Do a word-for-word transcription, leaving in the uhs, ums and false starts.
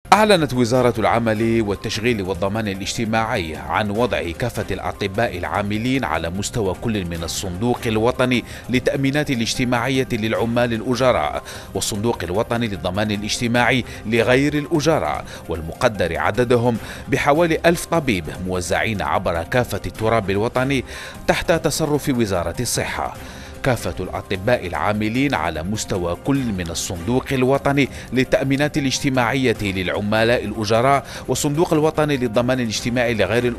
أعلنت وزارة العمل والتشغيل والضمان الاجتماعي عن وضع كافة الأطباء العاملين على مستوى كل من الصندوق الوطني للتأمينات الاجتماعية للعمال الأجراء والصندوق الوطني للضمان الاجتماعي لغير الأجراء، والمقدر عددهم بحوالي ألف طبيب موزعين عبر كافة التراب الوطني تحت تصرف وزارة الصحة. كافة الأطباء العاملين على مستوى كل من الصندوق الوطني للتأمينات الاجتماعية للعملاء الأجراء والصندوق الوطني للضمان الاجتماعي لغير